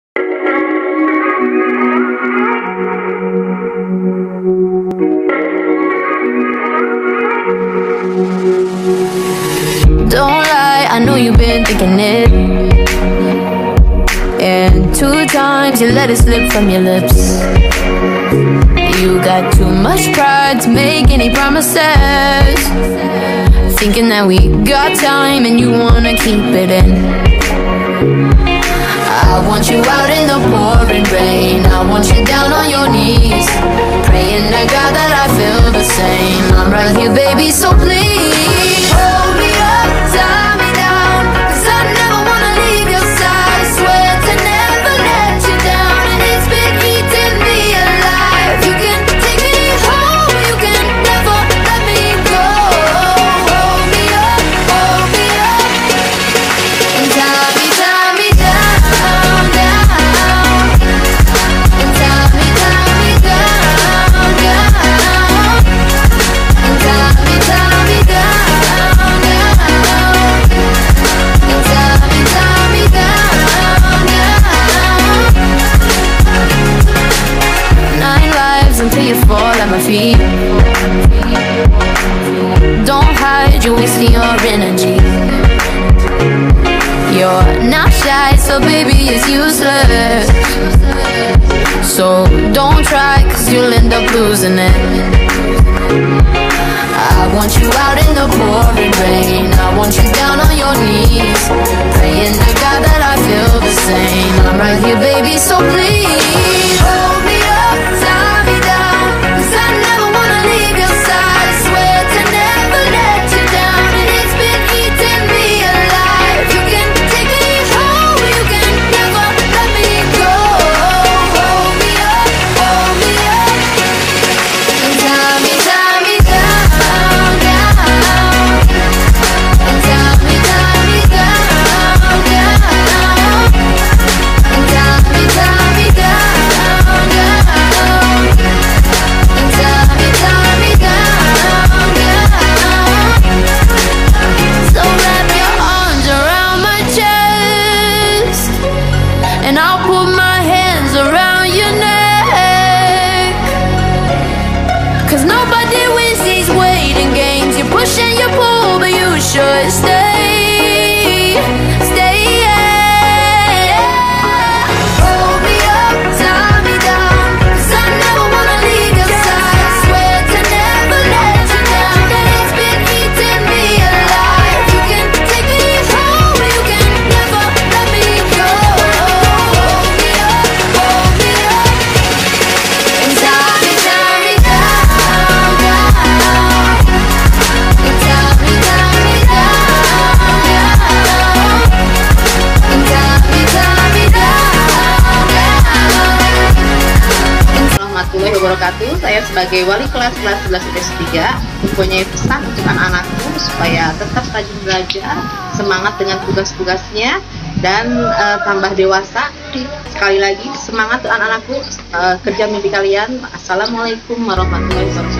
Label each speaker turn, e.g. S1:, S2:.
S1: Don't lie, I know you've been thinking it. And 2 times you let it slip from your lips. You got too much pride to make any promises, thinking that we got time and you wanna keep it in. I want you out in the pouring rain, I want you down on your knees, praying to God that I feel the same. I'm right here, baby, so please hold me up, tie me down, 'cause I never wanna leave your side. Swear to never let you down, and it's been eating me alive. You can take me home, you can never let me go. Hold me up, and tie me down, down, and tie me down, down, and tie me down, until you fall at my feet. Don't hide, you're wasting your energy. You're not shy, so baby it's useless. So don't try, 'cause you'll end up losing it. I want you out in the pouring rain, I want you down on your knees, praying to God that I feel the same. I'm right here, baby, so please hold me up, tie me down, 'cause I never wanna leave your side. Swear to never let you down, and it's been eating me alive. You can take me home, you can never let me go. Hold me up, and tie me down, and tie me down, and tie me down, So wrap your arms around my chest, and I'll put my hands around your neck. 'Cause nobody wins these waiting games. You push and you pull, but you should stay, yeah. Hold me up, tie me down, 'cause I never wanna leave your side. Swear to never let you down, and it's been eating me alive. You can take me home, you can never let me go. Hold me up, and tie me down, and tie me down, and tie me down.
S2: Warahmatullahi wabarakatuh. Saya sebagai wali kelas 11 IPS 3 mempunyai pesan untuk anak-anakku supaya tetap rajin belajar, semangat dengan tugas-tugasnya, dan tambah dewasa. Sekali lagi semangat untuk anak-anakku, kerja mimpi kalian. Assalamualaikum warahmatullahi wabarakatuh.